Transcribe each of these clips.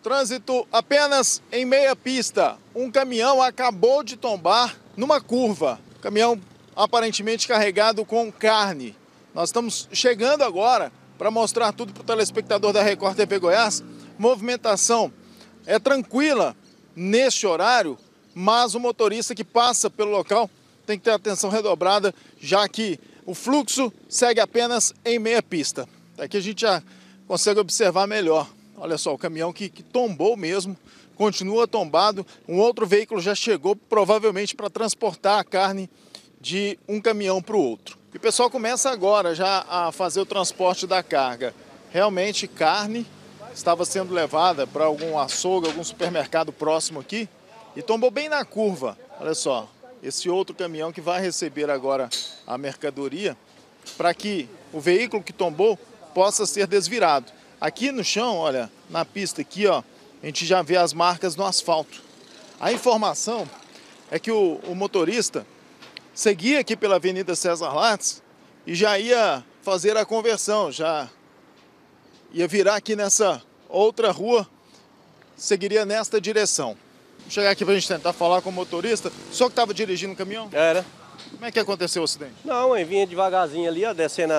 Trânsito apenas em meia pista. Um caminhão acabou de tombar numa curva. Caminhão aparentemente carregado com carne. Nós estamos chegando agora para mostrar tudo para o telespectador da Record TV Goiás. Movimentação é tranquila neste horário, mas o motorista que passa pelo local tem que ter atenção redobrada, já que o fluxo segue apenas em meia pista. Aqui a gente já consegue observar melhor. Olha só, o caminhão que tombou mesmo, continua tombado. Um outro veículo já chegou, provavelmente para transportar a carne de um caminhão para o outro. E o pessoal começa agora já a fazer o transporte da carga. Realmente, carne estava sendo levada para algum açougue, algum supermercado próximo aqui e tombou bem na curva. Olha só, esse outro caminhão que vai receber agora a mercadoria para que o veículo que tombou possa ser desvirado. Aqui no chão, olha, na pista aqui, ó, a gente já vê as marcas no asfalto. A informação é que o motorista seguia aqui pela Avenida César Lattes e já ia fazer a conversão, já ia virar aqui nessa outra rua, seguiria nesta direção. Vou chegar aqui para a gente tentar falar com o motorista. O senhor que estava dirigindo o caminhão? Era. Como é que aconteceu o acidente? Não, eu vinha devagarzinho ali, ó, descendo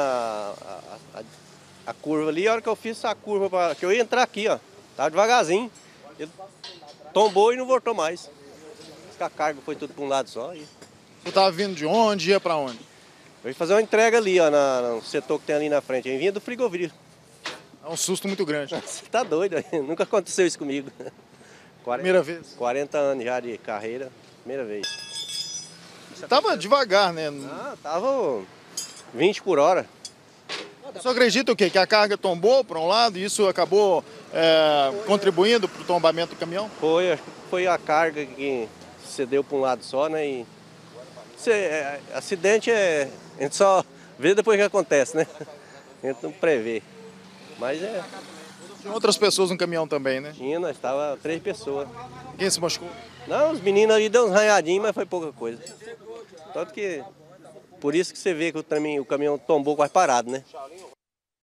a curva ali. A hora que eu fiz essa curva, que eu ia entrar aqui, ó, tava devagarzinho. Ele tombou e não voltou mais. A carga foi tudo para um lado só. Você estava vindo de onde? Ia para onde? Eu ia fazer uma entrega ali, ó, no setor que tem ali na frente. Eu vinha do frigorífico. É um susto muito grande. Você tá doido, nunca aconteceu isso comigo. Primeira vez? 40 anos já de carreira, primeira vez. Você estava devagar, né? Ah, tava 20 por hora. Você acredita o quê? Que a carga tombou para um lado e isso acabou contribuindo para o tombamento do caminhão? Foi, acho que foi a carga que cedeu para um lado só, né? E acidente a gente só vê depois que acontece, né? A gente não prevê. Mas Tinha outras pessoas no caminhão também, né? Tinha, nós estava 3 pessoas. Quem se machucou? Não, os meninos ali deu uns ranhadinhos, mas foi pouca coisa. Tanto que, por isso que você vê que o caminhão tombou quase parado, né?